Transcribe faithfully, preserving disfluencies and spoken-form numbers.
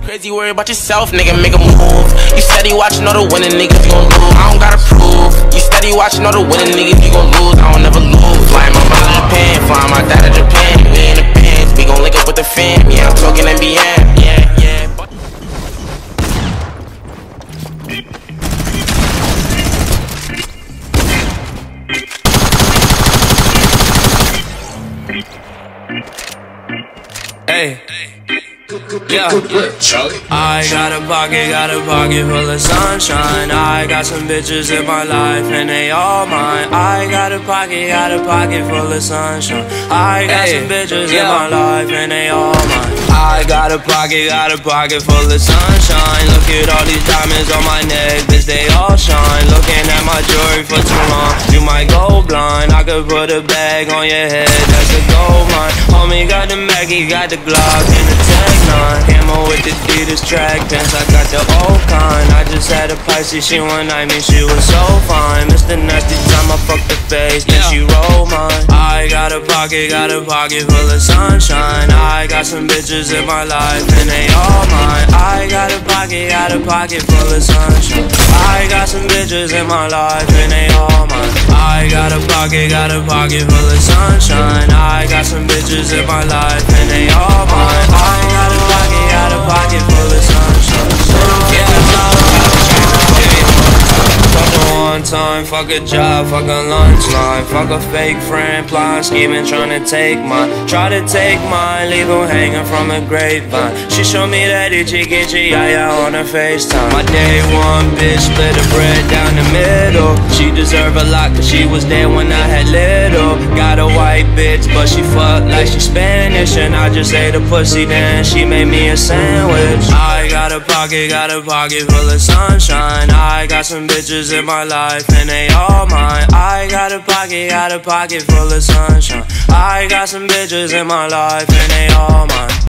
Crazy worry about yourself, nigga, make a move. You steady watching all the winning niggas, you gon' lose. I don't gotta prove. You steady watching all the winning niggas, you gon' lose. I don't never lose. Flying my mom to Japan, flying my dad to Japan. We in the bands, we gon' link up with the fam. Yeah, I'm talking N B A. Yeah, yeah. Hey, yeah, I got a pocket, got a pocket full of sunshine. I got some bitches in my life and they all mine. I got a pocket, got a pocket full of sunshine. I got some bitches in my life and they all mine. I got a pocket, got a pocket full of sunshine. Look at all these diamonds on my neck, bitch, they all shine. Looking at my jewelry for too long, you might go blind. I could put a bag on your head, that's a gold mine. Homie got the Maggie, got the Glock and the Tech nine. Camo with the Adidas track pants, I got the old kind. I just had a Pisces, she one night me, she was so fine. Mister Nasty time I fucked the face, then she rolled mine. I got a pocket, got a pocket full of sunshine. I got some bitches in my life and they all mine. I got a pocket, got a pocket full of sunshine. I got some bitches in my life and they all mine. I got a pocket, got a pocket full of sunshine. I got some bitches in my life and they all mine. I got a pocket, got a pocket full of sunshine. Fuck a one time, fuck a job, fuck a lunch line. Fuck a fake friend, plotting, scheming, trying to take mine. Try to take mine, leave her hanging from a grapevine. She showed me that itchy itchy, yeah, yeah, on her FaceTime. My day one bitch split the bread down the middle. She deserve a lot cause she was there when I had little. Got a white bitch but she fuck like she Spanish. And I just ate a pussy then she made me a sandwich. I got a pocket, got a pocket full of sunshine. I got some bitches in my life and they all mine. I got a pocket, got a pocket full of sunshine. I got some bitches in my life and they all mine.